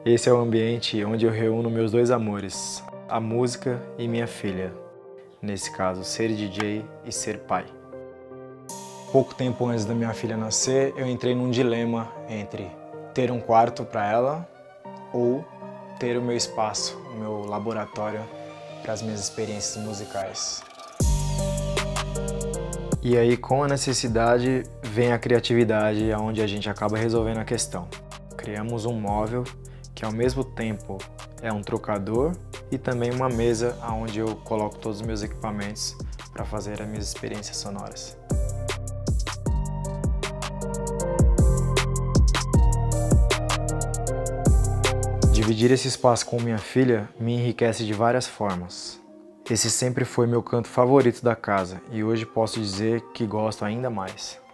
Esse é o ambiente onde eu reúno meus dois amores, a música e minha filha. Nesse caso, ser DJ e ser pai. Pouco tempo antes da minha filha nascer, eu entrei num dilema entre ter um quarto para ela ou ter o meu espaço, o meu laboratório para as minhas experiências musicais. E aí, com a necessidade, vem a criatividade, onde a gente acaba resolvendo a questão. Criamos um móvel que ao mesmo tempo é um trocador e também uma mesa onde eu coloco todos os meus equipamentos para fazer as minhas experiências sonoras. Dividir esse espaço com minha filha me enriquece de várias formas. Esse sempre foi meu canto favorito da casa e hoje posso dizer que gosto ainda mais.